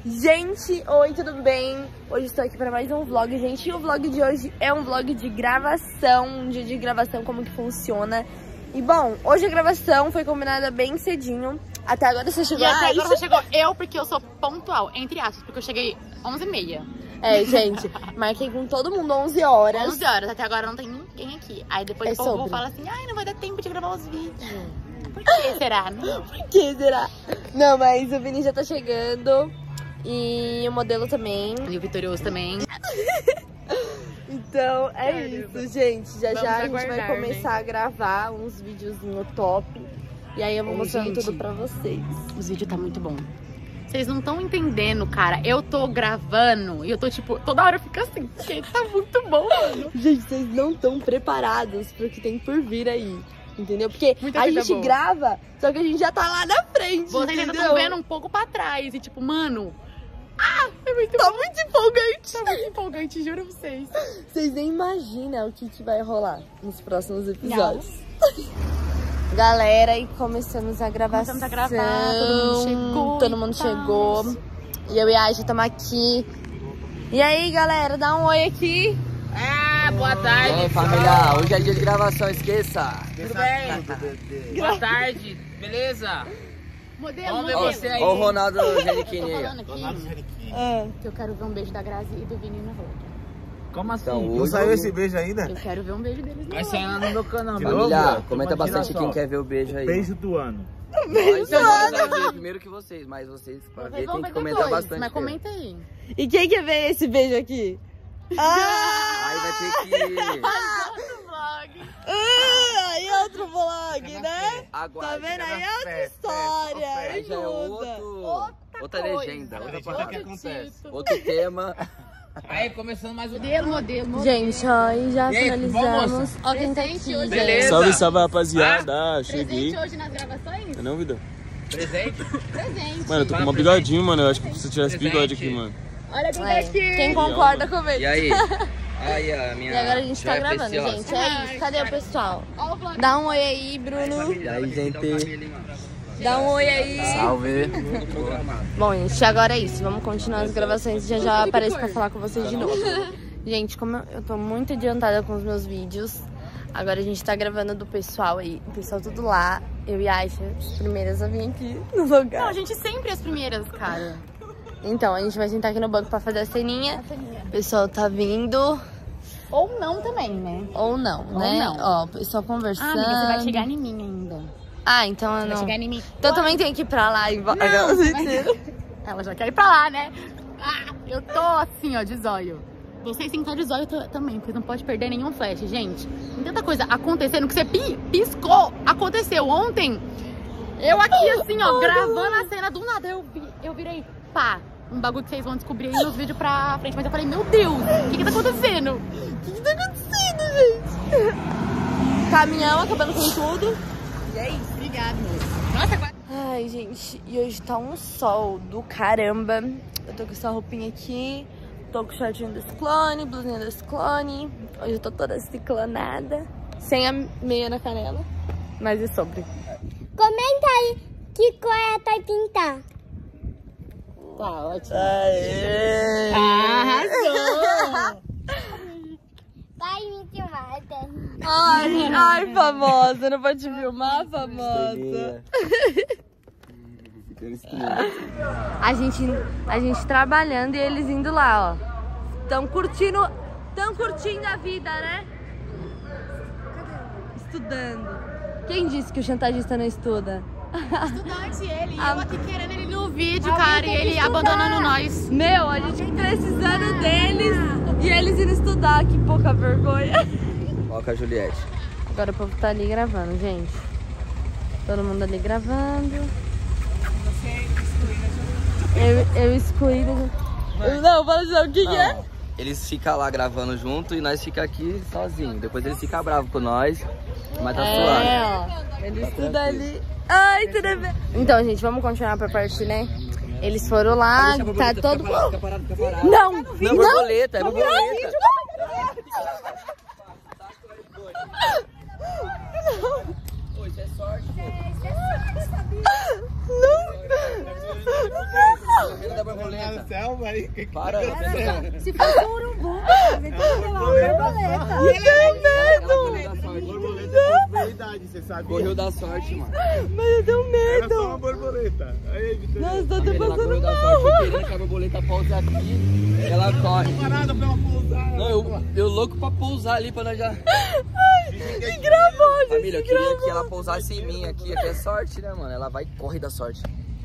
Gente, oi, tudo bem? Hoje estou aqui para mais um vlog, gente. E o vlog de hoje é um vlog de gravação, um dia de gravação, como que funciona. E bom, hoje a gravação foi combinada bem cedinho. Até agora você chegou. E até agora você chegou eu, porque eu sou pontual, entre aspas, porque eu cheguei 11h30. É, gente, marquei com todo mundo 11 horas. 11 horas, até agora não tem ninguém aqui. Aí depois É o povo sobre. fala assim, ai, não vai dar tempo de gravar os vídeos. Por que será, né? Por que será? Não, mas o Vini já tá chegando. E o modelo também. E o Vitorioso também. Então é isso, gente. Já Vamos já a gente aguardar, vai começar a gravar uns videozinhos top. E aí eu vou mostrando tudo pra vocês. Os vídeos tá muito bom. Vocês não estão entendendo, cara. Eu tô gravando e eu tô tipo, toda hora eu fico assim, porque tá muito bom, mano. Gente, vocês não estão preparados pro que tem por vir aí. Entendeu? Porque Muita a coisa gente boa. grava, só que a gente já tá lá na frente. Vocês ainda entendeu? estão vendo um pouco pra trás. E tipo, mano, é muito Tá bom. muito empolgante. Tá muito empolgante, juro pra vocês. Vocês nem imaginam o que vai rolar nos próximos episódios. Galera, e começamos a gravação. Começamos a gravar, todo mundo chegou. Todo mundo chegou. E eu e a Aisha estamos aqui. E aí, galera, dá um oi aqui. Boa tarde. E aí, família, hoje é dia de gravação, esqueça. Tudo bem? Boa tarde, beleza? Modelo, Ó, modelo. ó o Ronaldo Geniquini aí. Que eu quero ver um beijo da Grazi e do Vini na rua. Como assim? Então, Não hoje- saiu esse beijo ainda? Eu quero ver um beijo deles na Vai rua. sair lá no meu canal. Família, comenta bastante quem quer ver o beijo aí. Beijo do ano. Nós vamos ver primeiro que vocês, mas vocês, pra Vocês ver, vão tem ver que comentar depois, bastante. mas primeiro. comenta aí. E quem quer ver esse beijo aqui? Aí vai ter que... Aí é outro vlog, né? Aguarde. Tá vendo? Aí é outra história. Aí já é outra legenda, outra parada. acontece? Outro tema. Aí, começando mais um... Modelo. Gente, ó, e já E aí, finalizamos. Ó quem tá aqui, Presente hoje. gente. Salve, salve, rapaziada. Cheguei. Presente hoje nas gravações? É não, vida? Presente? Presente. Mano, eu tô com uma bigodinho, mano. Eu acho que se eu tivesse bigode aqui, mano. Olha quem tá É, aqui. quem concorda comigo? E aí? Aí, a minha... E agora a gente tá joia gravando, preciosa. gente. É isso. Cadê o pessoal? Ó o vlog. Dá um oi aí, Bruno. E aí, gente? Dá um oi aí. Salve. Bom, gente, agora é isso. Vamos continuar as gravações. Já já apareço pra falar com vocês de novo. Gente, como eu tô muito adiantada com os meus vídeos, agora a gente tá gravando do pessoal aí. O pessoal tudo lá. Eu e a Aisha, as primeiras a vir aqui no Não, lugar. a gente sempre é as primeiras, cara. Então, a gente vai sentar aqui no banco pra fazer a ceninha. O pessoal tá vindo. Ou não também, né? Ou não, Ou né? não. Ó, o pessoal conversando. Ah, amiga, você vai chegar em mim ainda. Ah, então eu Vai não. chegar em mim. Então eu também tenho que ir pra lá e embora. Ela já quer ir pra lá, né? Ah, eu tô assim, ó, de zóio. Vocês têm que estar de zóio também, porque não pode perder nenhum flash, gente. Tem tanta coisa acontecendo que você piscou. Aconteceu ontem. Eu aqui assim, ó, gravando a cena do nada. Eu virei, pá, um bagulho que vocês vão descobrir aí nos vídeos pra frente. Mas eu falei, meu Deus, o que tá acontecendo? O que tá acontecendo, gente? Caminhão acabando com tudo. E é isso, obrigado, moço. Nossa, agora... Ai, gente, e hoje tá um sol do caramba. Eu tô com essa roupinha aqui, tô com o shortinho da Ciclone, blusinha da Ciclone. Hoje eu tô toda ciclonada, sem a meia na canela, mas é sobre. Comenta aí que cor é vai pintar. Tá ótimo. Aê! Arrasou! Vai me filmar, tá? Ai, famosa, não pode filmar, famosa. A gente trabalhando e eles indo lá, ó. Tão curtindo a vida, né? Estudando. Quem disse que o chantagista não estuda? Estudante ele, e eu aqui querendo ele no vídeo, cara, e ele abandonando nós. Meu, a gente precisando deles e eles indo estudar, que pouca vergonha. Coloca a Juliette. Agora o povo tá ali gravando, gente. Todo mundo ali gravando. Eu excluída. Não, fala assim, o que é? Eles ficam lá gravando junto e nós ficamos aqui sozinhos. Depois eles ficam bravos com nós, mas tá suave. É, ó. Eles tudo ali. Ai, tudo bem. Então, gente, vamos continuar pra parte, né? Eles foram lá, tá todo... Fica parado. Não, Não, é borboleta, é borboleta. Pô, isso é sorte, pô. Não. da borboleta. céu, vai. Para, Se fosse um urubu, vai ter uma borboleta. Borboleta é prosperidade, você sabia? Correu da sorte, mano. Mas eu tenho Era só medo. uma borboleta. Aí, Vitor. Nossa, tô até Ela passando correu da sorte, foi querendo que a borboleta pousa aqui. Ela corre. Parada pra ela pousar. Não, eu louco pra pousar ali pra nós já. Se gravou, gente. Família, eu queria que ela pousasse em mim aqui. Aqui é sorte, né, mano? Ela vai e corre da sorte.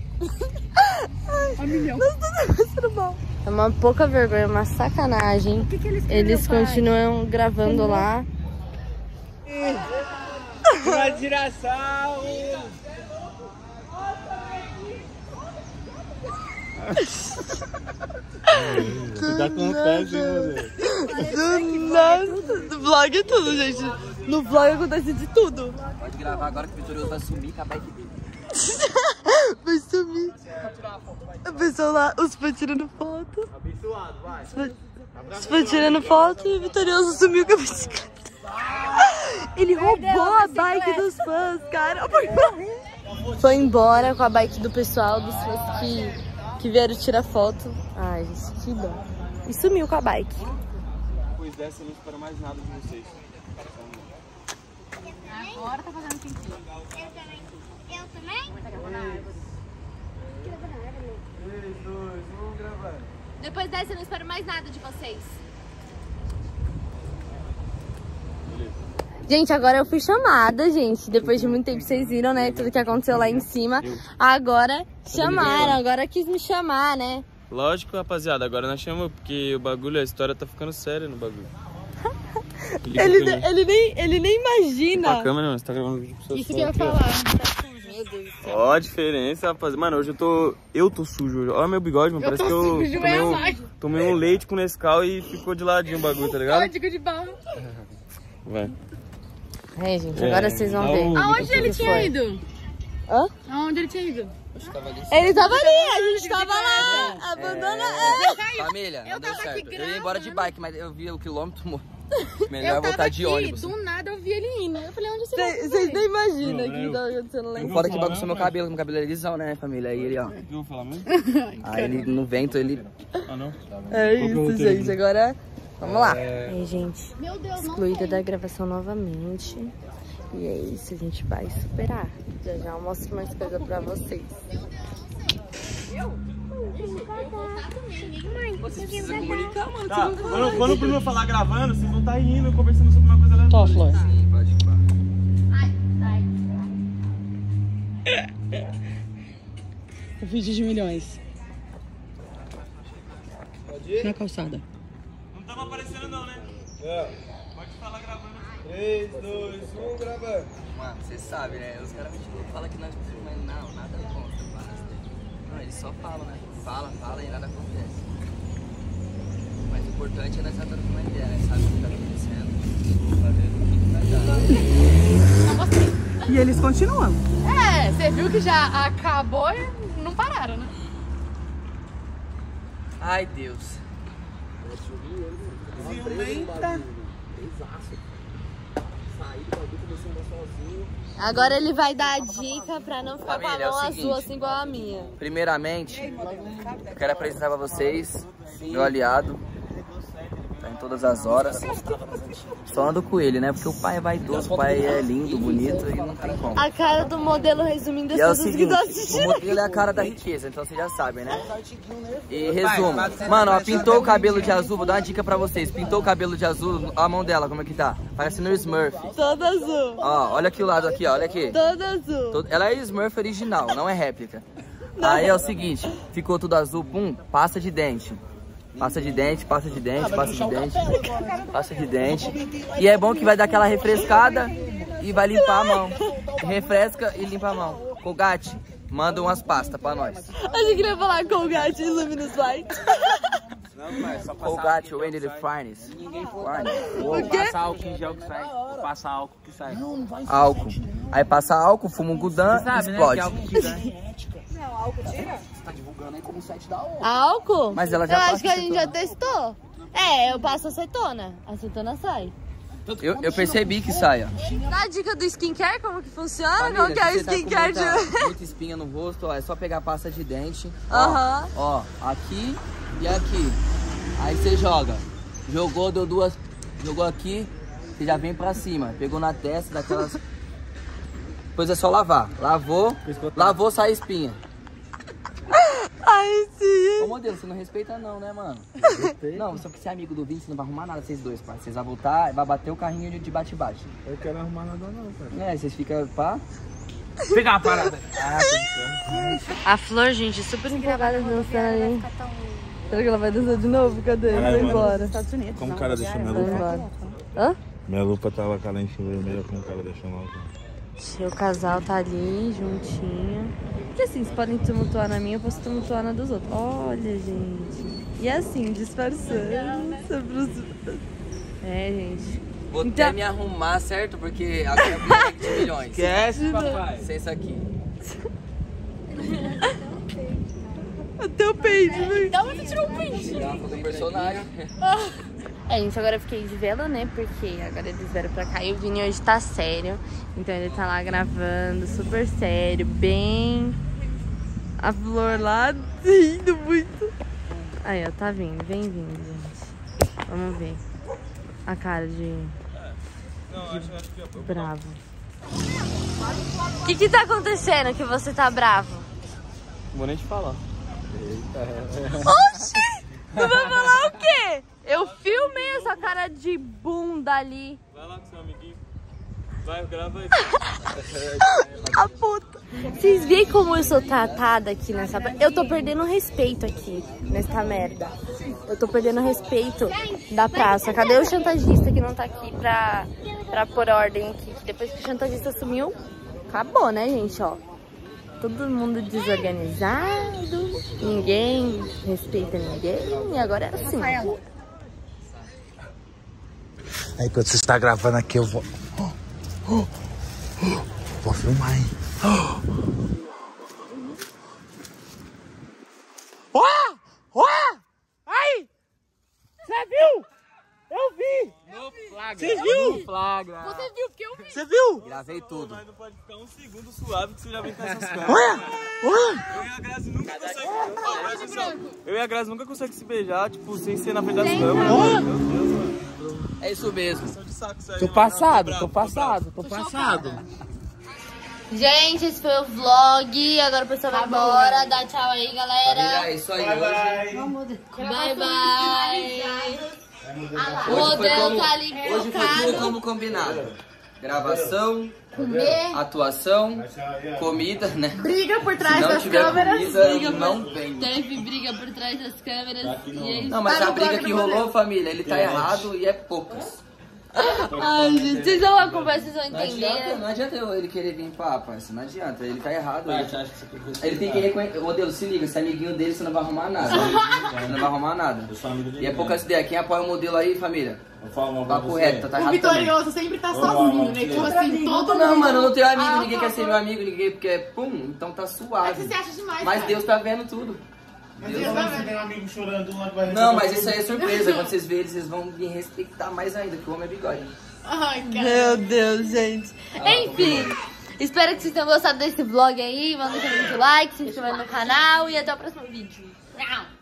É uma pouca vergonha, uma sacanagem. Eles continuam gravando lá. Uma direção. Você tá com festa, hein, Do nada. No vlog é tudo, gente. No vlog acontece de tudo. Pode gravar agora que o Vitorioso vai sumir com a bike dele. Vai sumir. A pessoa lá, os fãs tirando foto. Abençoado, vai. Os fãs tirando foto e o Vitorioso sumiu com a bicicleta. Ele roubou a bike dos fãs, cara. Foi embora com a bike do pessoal, dos fãs que vieram tirar foto. Ai, gente, que dó. E sumiu com a bike. Depois dessa eu não espero mais nada de vocês. Agora tá fazendo sentido. Eu também? 3, 2, 1, gravando. Depois dessa eu não espero mais nada de vocês. Gente, agora eu fui chamada, gente. Depois de muito tempo, vocês viram, né? Tudo que aconteceu lá em cima. Agora chamaram, agora quis me chamar, né? Lógico, rapaziada, agora nós chamamos, porque o bagulho, a história tá ficando séria no bagulho. Ele nem imagina. A câmera, mano, você tá gravando vídeo pro seu Isso que eu ia falar. Meu Deus do céu. Ó a diferença, rapaziada. Mano, hoje eu tô sujo hoje. Olha meu bigode, mano. Parece que eu tomei um leite com Nescau e ficou de ladinho o bagulho, tá ligado? Código de barra. Vai. É, gente, agora vocês vão ver. Aonde ele tinha ido? Hã? Aonde ele tinha ido? Ele tava ali, a gente tava lá. Abandona. Família, não deu tava certo. aqui Eu ia embora de gravando. bike, mas eu vi o quilômetro. Melhor Eu tava voltar de aqui, ônibus. do nada eu vi ele indo. Eu falei, onde você vai? Vocês nem imaginam o que tá acontecendo lá em O cima. foda que bagunçou meu cabelo é lisão, né, família? Aí ele, ó. Eu vou falar mesmo? Aí ele, no vento, ele... Ah, não? É isso, gente. Agora, vamos lá. Aí, gente, Meu Deus, não excluída da gravação novamente. E é isso, a gente vai superar. Já já eu mostro mais coisa pra vocês. Vocês precisam comunicar, mano. Tá, quando o Bruno falar gravando, vocês vão estar rindo e conversando sobre uma coisa aleatória. Tó, Flor. Sim, pode falar. O vídeo de milhões. Na calçada. Não tava aparecendo não, né? Pode falar gravando. 3, 2, 1, gravando. Mano, você sabe, né? Os caras falam que nós precisamos, mas não, nada contra, basta. Não, eles só falam, né? Fala e nada acontece. Mas o importante é nós estar trocando uma ideia, né? Sabe o que tá acontecendo. Pra ver o que vai dar. E eles continuam. É, você viu que já acabou e não pararam, né? Ai, Deus. Agora ele vai dar a dica pra não ficar Família, com a mão é o azul seguinte. assim igual a minha. Primeiramente, eu quero apresentar pra vocês meu aliado. Tá em todas as horas. Só ando com ele, né? Porque o pai é vaidoso, o pai é lindo, bonito e não tem como. A cara do modelo resumindo E é o as coisas que seguinte, estão o assistindo. modelo é a cara da riqueza, então vocês já sabem, né? E resumo. Mano, ó, pintou o cabelo de azul, vou dar uma dica pra vocês. Pintou o cabelo de azul, ó a mão dela, como é que tá? Parece no Smurf. Todo azul. Ó, olha aqui o lado aqui, ó, olha aqui. Todo azul. Ela é Smurf original, não é réplica. Aí é o seguinte, ficou tudo azul, pum, pasta de dente. Pasta de dente, pasta de dente, pasta de dente, pasta de dente. E é bom que vai dar aquela refrescada e vai limpar a mão. Refresca e limpa a mão. Colgate, manda umas pastas pra nós. Achei que ele ia falar Colgate e Luminous White. Colgate, Wendy the Finest. O quê? Passa álcool em gel que sai. Passa álcool que sai. Álcool. Aí passa álcool, fuma um gudan e explode. Álcool? Mas ela já Eu passa acho que a gente já acetona. testou. É, eu passo acetona. A acetona sai. Eu percebi que sai, ó. Dá a dica do skincare, como que funciona? Família, Como que é o se você tá com skincare de... muita espinha no rosto, ó, é só pegar pasta de dente. Aham. Ó, aqui e aqui. Aí você joga. Jogou, deu duas... Jogou aqui, você já vem pra cima. Pegou na testa, daquelas... Depois é só lavar. Lavou, sai a espinha. Ai, sim. Ô, modelo, você não respeita não, né, mano? Não, só porque você é amigo do Vini, você não vai arrumar nada, vocês dois, pai. Vocês vão voltar e vai bater o carrinho de bate-bate. Eu quero arrumar nada não, cara. É, vocês ficam, pá... Pegar uma parada. A Flor, gente, super empolgada dançando ali. Será que ela vai dançar de novo? Cadê? Vai embora. Estados Unidos. Como o cara deixou minha Vai lupa? embora. Hã? Minha lupa tava carente vermelha, como o cara deixou lá. O casal tá ali, juntinho. Porque assim, vocês podem tumultuar na minha, eu posso tumultuar na dos outros. Olha, gente. E assim, disfarçando. É, gente. Vou Então- até me arrumar, certo? Porque agora eu ganhei 20 milhões. Esquece, papai. Sem isso aqui. Até o peito, velho. Dá você tirou um print. Do personagem. É, gente, agora eu fiquei de vela, né? Porque agora eles vieram pra cá e o Vini hoje tá sério. Então ele tá lá gravando, super sério, bem... A Flor lá rindo muito. Aí, ó, tá vindo, vem vindo, gente. Vamos ver. A cara de bravo. O que tá acontecendo que você tá bravo? Não vou nem te falar. Oxi! Tu vai falar o quê? Eu filmei essa cara de bunda ali. Vai lá com seu amiguinho. Vai, grava aí. A puta. Vocês veem como eu sou tratada aqui nessa... Eu tô perdendo respeito aqui nessa merda. Eu tô perdendo respeito da praça. Cadê o chantagista que não tá aqui pra pôr ordem aqui? Depois que o chantagista sumiu, acabou, né, gente? Ó, todo mundo desorganizado, ninguém respeita ninguém e agora é assim. Aí quando você está gravando aqui eu vou... Vou filmar, hein? Ai! Você viu? Eu vi! Você viu? Flagra. Você viu que eu vi? Você viu? Gravei tudo. Mas não pode ficar um segundo suave que você já vem com essas câmeras. Olha! Olha! Eu e a Grazi nunca conseguimos. Eu e a Grazi nunca conseguimos se beijar, tipo, sem ser na frente das câmeras. Meu Deus, mano. É isso mesmo. De saco isso aí, Tô mano. passado, Tô tô bravo, passado, tô passado. Gente, esse foi o vlog. Agora o pessoal vai embora. Dá tchau aí, galera. É isso aí. Hoje, Bye, bye. O hoje foi modelo como, tá ali hoje foi tudo focado. como combinado. Gravação, Comer. atuação, comida, né? Briga por Se trás não das tiver câmeras. comida, não vem. Teve briga por trás das câmeras. E é isso. Não, mas a briga que rolou, família, ele tá errado e é poucas. Ai, gente, vocês vão acompanhar, vocês vão Não adianta, entender. não adianta ele querer vir pra parça, não adianta, ele tá errado. Ele tem que reconhecer. Modelo, se liga, se é amiguinho dele, você não vai arrumar nada. Você não vai arrumar nada. E é poucas ideias. Quem apoia o modelo aí, família? Papo reto, tá O errado também. vitorioso sempre tá sozinho, né? Tipo assim, todo Não, mundo. mano, eu não tenho amigo, Ah, ninguém tá quer ser bom. meu amigo, ninguém, porque pum, então tá É que suave. você acha demais, Mas cara. Deus tá vendo tudo. Deus Deus tá tá vendo. vendo. um amigo chorando lá que vai Não, mas isso aí é surpresa. Quando vocês verem, vocês vão me respeitar mais ainda, que o homem é bigode. Ai, cara. Meu Deus, gente. Enfim, espero que vocês tenham gostado desse vlog aí. Manda um like, se inscreva no canal e até o próximo vídeo. Tchau.